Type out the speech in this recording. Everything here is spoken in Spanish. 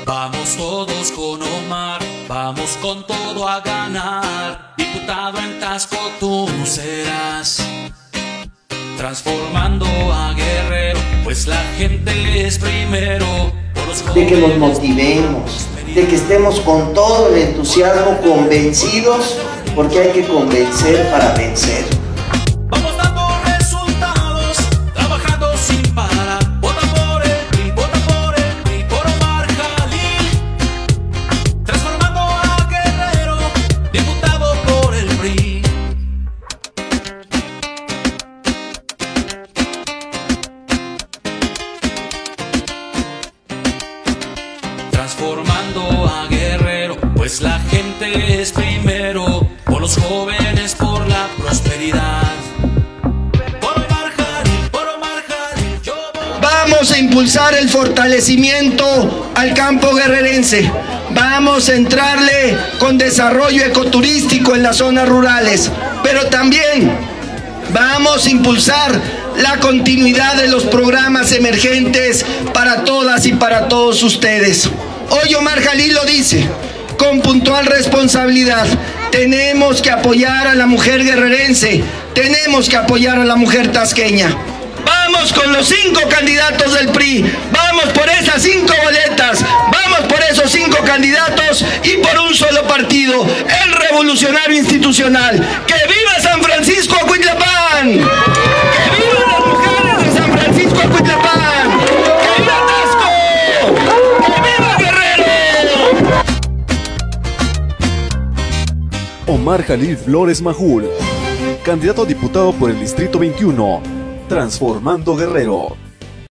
Vamos todos con Omar, vamos con todo a ganar. Diputado en Taxco tú serás, transformando a Guerrero, pues la gente es primero. De que nos motivemos, de que estemos con todo el entusiasmo convencidos, porque hay que convencer para vencer. Vamos dando resultados, trabajando sin parar. Vota por el PRI, vota por el PRI, por Omar Jalil, transformando a Guerrero, diputado por el PRI. Transformando a Guerrero, pues la gente es primero. Por los jóvenes, por la prosperidad. Por Omar Jalil, yo voy. Vamos a impulsar el fortalecimiento al campo guerrerense. Vamos a entrarle con desarrollo ecoturístico en las zonas rurales. Pero también vamos a impulsar la continuidad de los programas emergentes para todas y para todos ustedes. Hoy Omar Jalil lo dice con puntual responsabilidad. Tenemos que apoyar a la mujer guerrerense, tenemos que apoyar a la mujer tasqueña. Vamos con los 5 candidatos del PRI, vamos por esas 5 boletas, vamos por esos 5 candidatos y por un solo partido, el Revolucionario Institucional. ¡Que viva San Francisco Acuitlapán! ¡Que vivan las mujeres de San Francisco Acuitlapán! ¡Que viva Taxco! ¡Que viva Guerrero! Omar Jalil Flores Majul, candidato a diputado por el Distrito 21, transformando Guerrero.